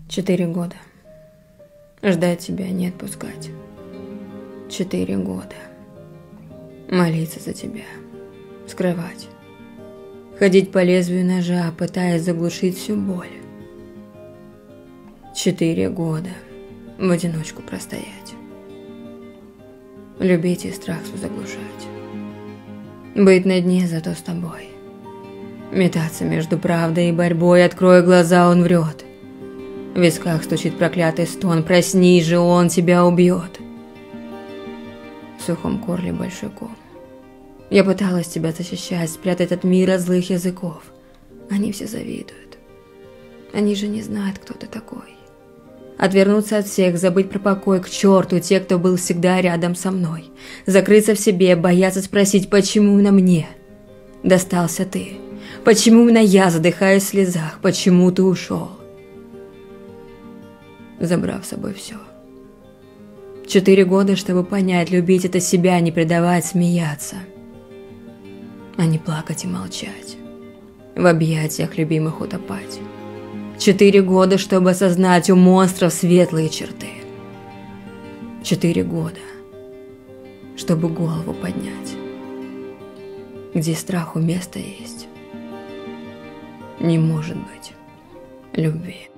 4 года. Ждать тебя, не отпускать. 4 года. Молиться за тебя. Скрывать. Ходить по лезвию ножа, пытаясь заглушить всю боль. 4 года. В одиночку простоять. Любить и страх свой заглушать. Быть на дне, зато с тобой. Метаться между правдой и борьбой, открой глаза, он врет. В висках стучит проклятый стон, проснись же, он тебя убьет. В сухом горле большой ком. Я пыталась тебя защищать, спрятать от мира злых языков. Они все завидуют. Они же не знают, кто ты такой. Отвернуться от всех, забыть про покой, к черту те, кто был всегда рядом со мной. Закрыться в себе, бояться спросить, почему на мне достался ты. Почему именно я задыхаюсь в слезах, почему ты ушел, забрав с собой все. 4 года, чтобы понять, любить это себя, не предавать, смеяться, а не плакать и молчать, в объятиях любимых утопать. 4 года, чтобы осознать, у монстров светлые черты. 4 года, чтобы голову поднять. Где страху место есть, не может быть любви.